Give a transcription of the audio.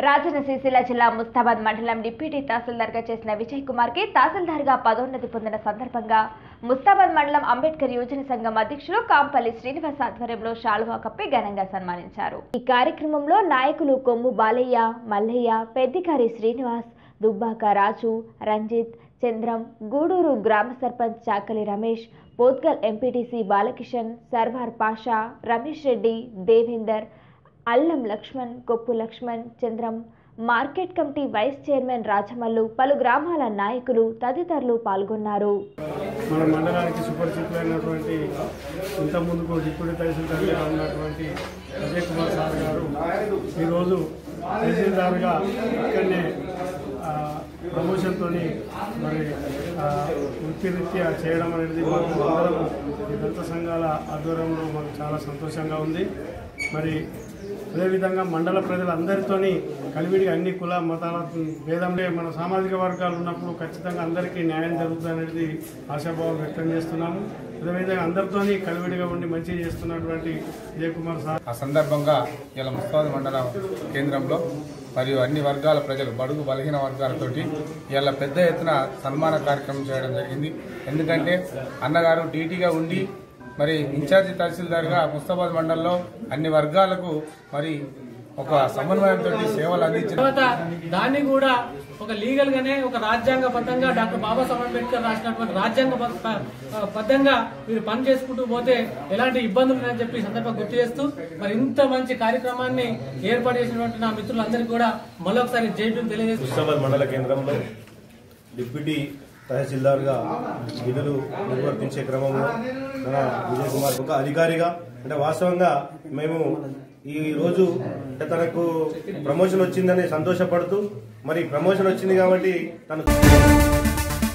రాజన్న సిరిసిల్ల జిల్లా ముస్తాబాద్ మండలం డిప్యూటీ తహసీల్దార్గా చేసిన విజయ్ కుమార్ కి తహసీల్దార్గా పదోన్నతి పొందిన సందర్భంగా ముస్తాబాద్ మండలం అంబేద్కర్ యువజన సంఘం అధ్యక్షులు కాంపల్లి శ్రీనివాస్ ఆధ్వర్యంలో శాలువా కప్పి ఘనంగా సన్మానించారు। ఈ కార్యక్రమంలో నాయకులు కొమ్ము బాలయ్య, మల్లయ్య, పెద్దికారి శ్రీనివాస్, దుబ్బాక రాజు, రంజిత్, చంద్రం, గూడూరు గ్రామ sarpanch Chakali Ramesh, Pothgal MPTC Balakishan, Sarwar Pasha, Ramesh Reddy, Devender, Allam Laxman, Koppu Laxman, Chandram, market committee vice chairman Rajamallu, పలు గ్రామాల నాయకులు తదితరులు పాల్గొన్నారు। మన మండలానికి సుపరిచితులైనటువంటి ఇంత ముందుకు డిప్యూటీ తహసీల్దార్గా ఉన్నటువంటి విజయ్ కుమార్ సార్ గారు ఈరోజు తహసీల్దార్గా ఇక్కడనే ప్రమోషన్తో మరి వృత్తిరీత్యా చేయడం అనేది మాకు అందరం ఈ దళిత సంఘాల ఆధ్వర్యంలో మాకు చాలా సంతోషంగా ఉంది। మరి అదేవిధంగా మండల ప్రజలందరితోని కలివిడిగా అన్ని కుల మతాల భేదంలో మన సామాజిక వర్గాలు ఉన్నప్పుడు ఖచ్చితంగా అందరికీ న్యాయం జరుగుతుంది అనేది ఆశాభావం వ్యక్తం చేస్తున్నాము। అదేవిధంగా అందరితోని కలివిడిగా ఉండి మంచిగా చేస్తున్నటువంటి విజయ్ కుమార్ సార్ ఆ సందర్భంగా ఇలా ముస్తాబాద్ మండల కేంద్రంలో మరియు అన్ని వర్గాల ప్రజలు బడుగు బలహీన వర్గాలతోటి ఇలా పెద్ద ఎత్తున సన్మాన కార్యక్రమం చేయడం జరిగింది। ఎందుకంటే అన్నగారు టీటీగా ఉండి మరి ఇన్ఛార్జి తహసీల్దార్గా ముస్తాబాద్ మండలంలో అన్ని వర్గాలకు మరి ఒక సమన్వయంతో సేవలు అందించిన దాన్ని కూడా ఒక లీగల్ గానే ఒక రాజ్యాంగబద్ధంగా డాక్టర్ బాబాసాహెబ్ అంబేద్కర్ రాసినటువంటి రాజ్యాంగబద్ధంగా మీరు పని చేసుకుంటూ పోతే ఎలాంటి ఇబ్బందులు ఉన్నాయని చెప్పి సందర్భంగా గుర్తు చేస్తూ మరి ఇంత మంచి కార్యక్రమాన్ని ఏర్పాటు చేసినటువంటి నా మిత్రులందరికీ కూడా మరొకసారి జైలు తెలియజేస్తూ ముస్తాబాద్ మండల కేంద్రంలో డిప్యూటీ తహసీల్దార్గా విధులు నిర్వర్తించే క్రమంలో మన విజయ్ కుమార్ ఒక అధికారిగా అంటే వాస్తవంగా మేము ఈ రోజు తనకు ప్రమోషన్ వచ్చిందని సంతోషపడుతూ మరి ప్రమోషన్ వచ్చింది కాబట్టి తను